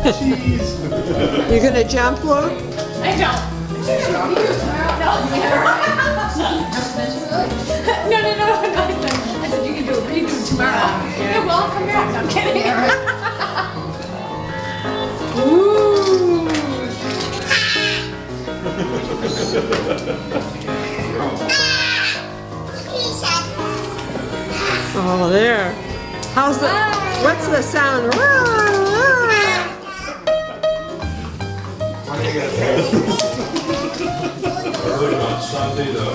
You gonna jump, Luke? I don't. No, I said you can do a redo tomorrow. Yeah, well, I'll come back. No, I'm kidding. Ooh. Oh, there. How's the? What's the sound? Early on Sunday, though.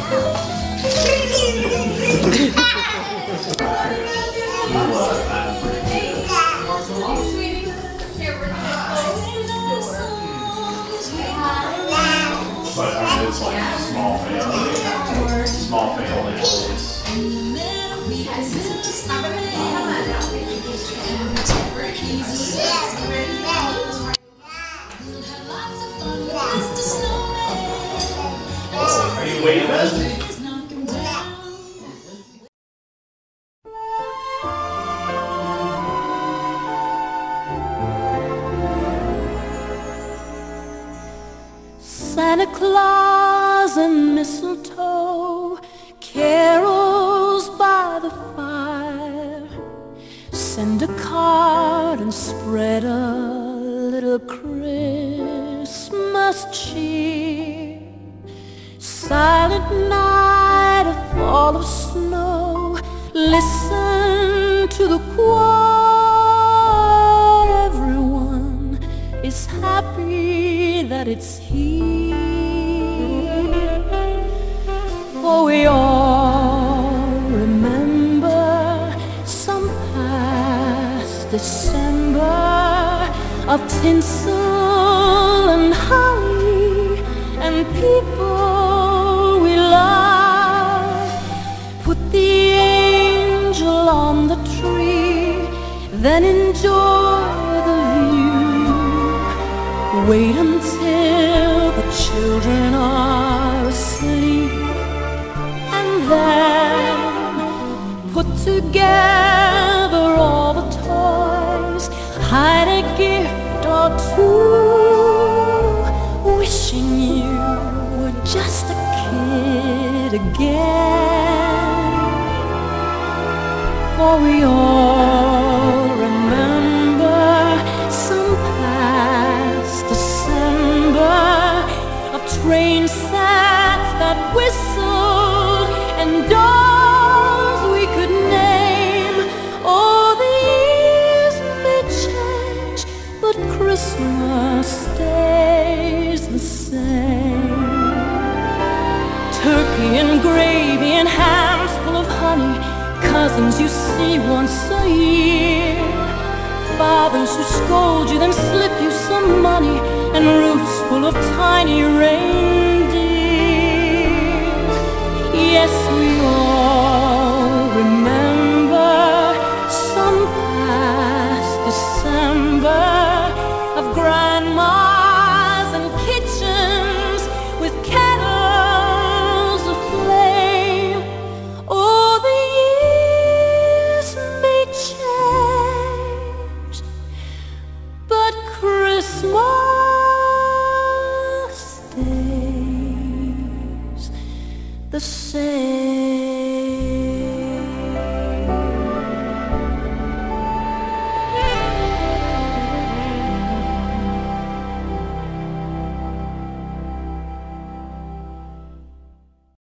But I mean, it's like a small family. Small family place. Are you waiting? Santa Claus and mistletoe, carols by the fire. Send a card and spread a little Christmas cheer. Silent night, a fall of snow, listen to the choir. Everyone is happy that it's here. For we all remember some past December of tinsel and holly and people we love. Put the angel on the tree, then enjoy the view. Wait until the children are asleep, and then put together all the toys, hide a gift or two, wishing you were just a kid again. For we all remember some past December of train sets that whistled and doors we could name. Oh, the years may change, but Christmas stays the same. Turkey and gravy and hams full of honey, cousins you see once a year, fathers who scold you then slip you some money, and roofs full of tiny reindeer. Yes, we all remember some past December of grandmas and kitchens with kettles aflame. Oh, the years may change, but Christmas stays the same.